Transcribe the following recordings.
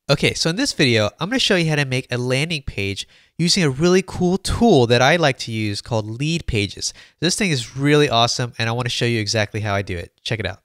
Okay, so in this video, I'm going to show you how to make a landing page using a really cool tool that I like to use called Leadpages. This thing is really awesome, and I want to show you exactly how I do it. Check it out.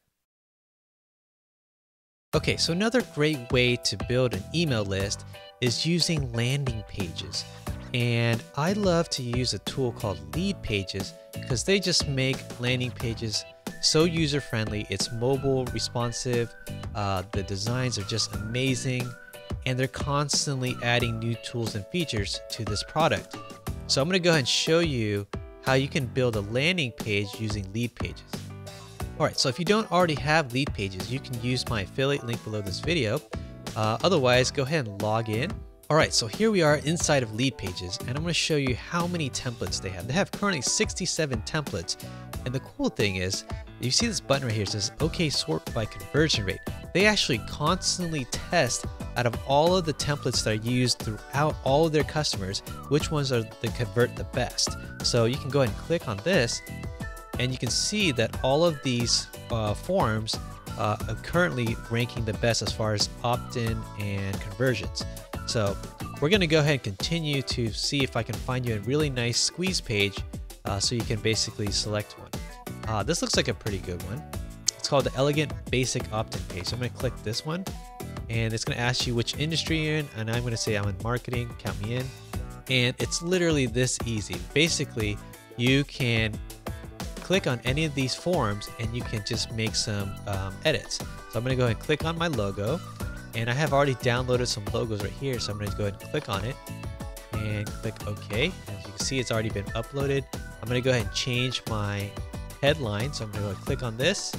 Okay, so another great way to build an email list is using landing pages. And I love to use a tool called Leadpages because they just make landing pages so user-friendly. It's mobile, responsive, the designs are just amazing, and they're constantly adding new tools and features to this product. So I'm going to go ahead and show you how you can build a landing page using Leadpages. Alright, so if you don't already have Leadpages, you can use my affiliate link below this video. Otherwise, go ahead and log in. Alright, so here we are inside of Leadpages, and I'm going to show you how many templates they have. They have currently 67 templates, and the cool thing is, you see this button right here, it says OK sort by conversion rate. They actually constantly test out of all of the templates that are used throughout all of their customers, which ones are they convert the best. So you can go ahead and click on this, and you can see that all of these forms are currently ranking the best as far as opt-in and conversions. So we're going to go ahead and continue to see if I can find you a really nice squeeze page so you can basically select one. This looks like a pretty good one. It's called the Elegant Basic Opt-in page. So I'm going to click this one, and it's going to ask you which industry you're in, and I'm going to say I'm in marketing, count me in. And it's literally this easy. Basically, you can click on any of these forms and you can just make some edits. So I'm going to go ahead and click on my logo, and I have already downloaded some logos right here, so I'm going to go ahead and click on it and click OK. As you can see, it's already been uploaded. I'm going to go ahead and change my headline, so I'm going to go and click on this.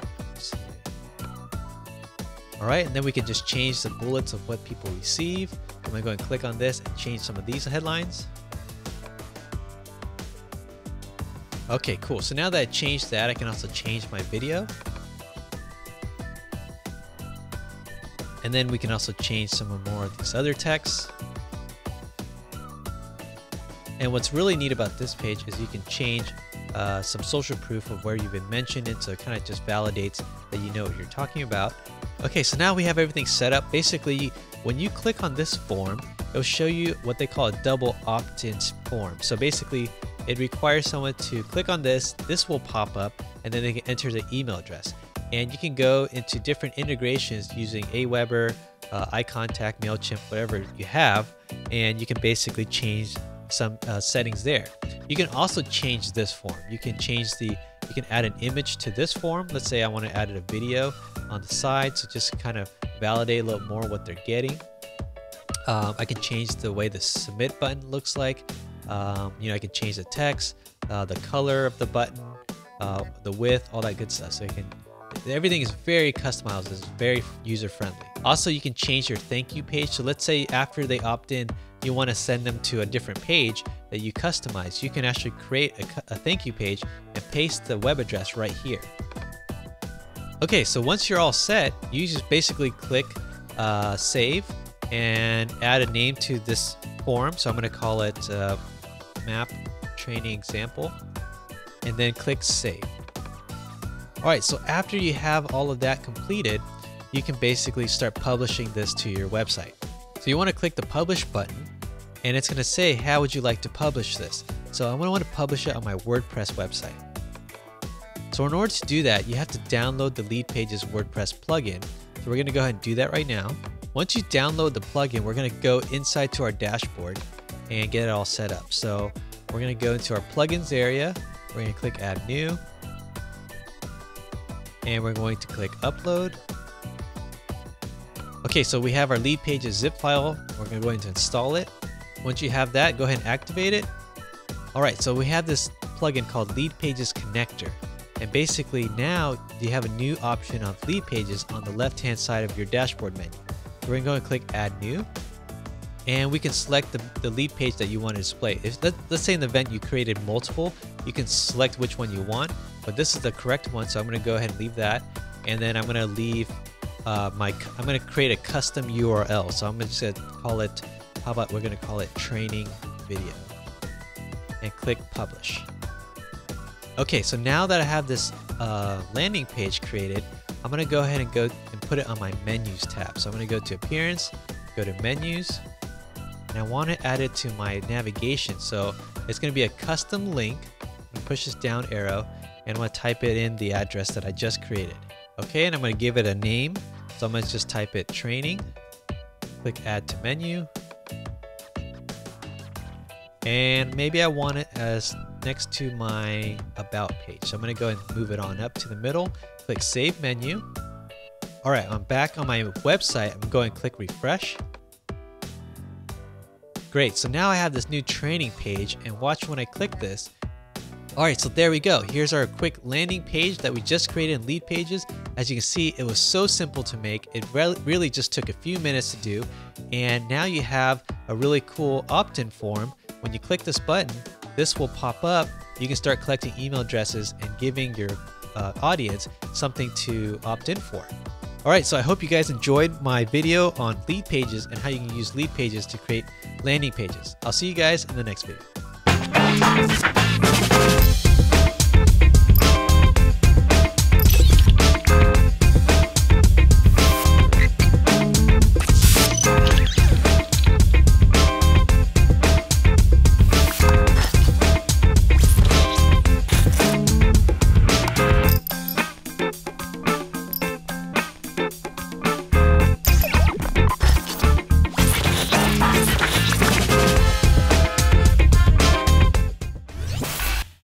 Alright, and then we can just change the bullets of what people receive. I'm going to go and click on this and change some of these headlines. Okay, cool. So now that I changed that, I can also change my video. And then we can also change some more of these other texts. And what's really neat about this page is you can change some social proof of where you've been mentioned in, so it kind of just validates that you know what you're talking about. Okay, so now we have everything set up. Basically, when you click on this form, it'll show you what they call a double opt-in form. So basically, it requires someone to click on this, this will pop up, and then they can enter the email address. And you can go into different integrations using Aweber, iContact, MailChimp, whatever you have, and you can basically change some settings there. You can also change this form. You can add an image to this form. Let's say I want to add a video on the side, so just kind of validate a little more what they're getting. I can change the way the submit button looks like. I can change the text, the color of the button, the width, all that good stuff. So everything is very customized. It's very user friendly. Also, you can change your thank you page. So let's say after they opt in, you want to send them to a different page that you customize. You can actually create a thank you page and paste the web address right here. Okay, so once you're all set, you just basically click save and add a name to this form. So I'm going to call it map training example, and then click save. Alright, so after you have all of that completed, you can basically start publishing this to your website. So you want to click the publish button, and it's going to say, how would you like to publish this? So I'm going to want to publish it on my WordPress website. So in order to do that, you have to download the Leadpages WordPress plugin. So we're going to go ahead and do that right now. Once you download the plugin, we're going to go inside to our dashboard and get it all set up. So we're going to go into our plugins area. We're going to click add new, and we're going to click upload. Okay, so we have our Leadpages zip file. We're going to go ahead and install it. Once you have that, go ahead and activate it. Alright, so we have this plugin called Leadpages Connector. And basically now you have a new option of Leadpages on the left-hand side of your dashboard menu. So we're going to go and click add new. And we can select the lead page that you want to display. Let's say in the event you created multiple, you can select which one you want. But this is the correct one, so I'm going to go ahead and leave that. And then I'm going to leave I'm going to create a custom URL. So I'm just going to call it, how about we're going to call it training video, and click publish. Okay, so now that I have this landing page created, I'm going to go ahead and put it on my menus tab. So I'm going to go to appearance, go to menus, and I want to add it to my navigation. So it's going to be a custom link. I'm push this down arrow, and I'm going to type it in the address that I just created. Okay, and I'm going to give it a name. So I'm going to just type it training, click add to menu, and maybe I want it as next to my about page. So I'm going to go and move it on up to the middle, click save menu. All right, I'm back on my website. I'm going to click refresh. Great, so now I have this new training page, and watch when I click this. All right, so there we go. Here's our quick landing page that we just created in Leadpages. As you can see, it was so simple to make. It really just took a few minutes to do. And now you have a really cool opt-in form. When you click this button, this will pop up. You can start collecting email addresses and giving your audience something to opt in for. All right, so I hope you guys enjoyed my video on Leadpages and how you can use Leadpages to create landing pages. I'll see you guys in the next video.